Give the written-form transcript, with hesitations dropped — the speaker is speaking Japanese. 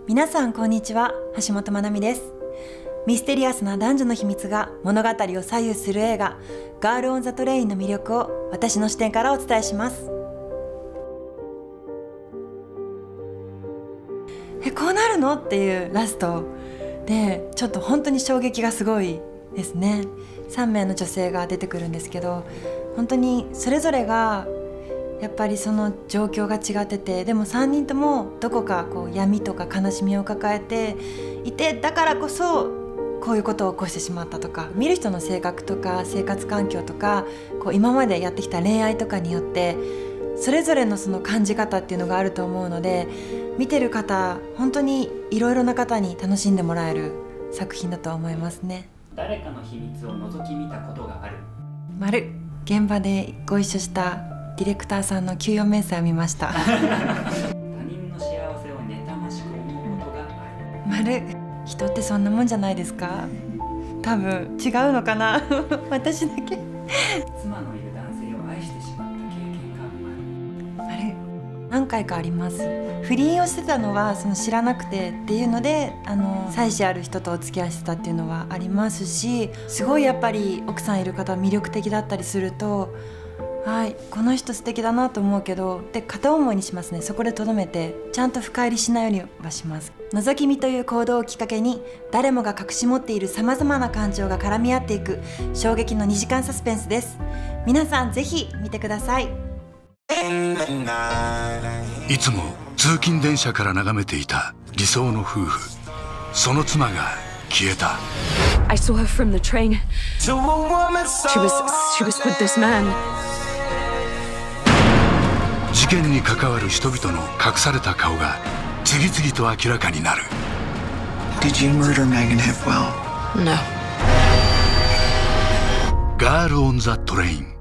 皆さんこんにちは、橋本まなみです。ミステリアスな男女の秘密が物語を左右する映画ガール・オン・ザ・トレインの魅力を私の視点からお伝えします。こうなるのっていうラストで、ちょっと本当に衝撃がすごいですね。3名の女性が出てくるんですけど、本当にそれぞれがやっぱりその状況が違ってて、でも3人ともどこかこう闇とか悲しみを抱えていて、だからこそこういうことを起こしてしまったとか、見る人の性格とか生活環境とかこう今までやってきた恋愛とかによってそれぞれのその感じ方っていうのがあると思うので、見てる方本当にいろいろな方に楽しんでもらえる作品だと思いますね。 誰かの秘密を覗き見たことがある。 丸。現場でご一緒したディレクターさんの給与明細を見ました。 他人の幸せを妬ましく思うことがある。 丸。人ってそんなもんじゃないですか。多分違うのかな。私だけ。 妻のいる男性を愛してしまった経験がある。 丸。何回かあります。不倫をしてたのはその知らなくてっていうので、妻子ある人とお付き合いしてたっていうのはありますし、すごいやっぱり奥さんいる方魅力的だったりすると、はい、この人素敵だなと思うけど、で片思いにしますね。そこでとどめてちゃんと深入りしないようにはします。覗き見という行動をきっかけに誰もが隠し持っているさまざまな感情が絡み合っていく衝撃の2時間サスペンスです。皆さんぜひ見てください。 いつも通勤電車から眺めていた理想の夫婦、その妻が消えた。 I saw her from the train. She was with this man. 事件に関わる人々の隠された顔が次々と明らかになる。 Did you murder Megan Hipwell? No. ガール・オン・ザ・トレイン。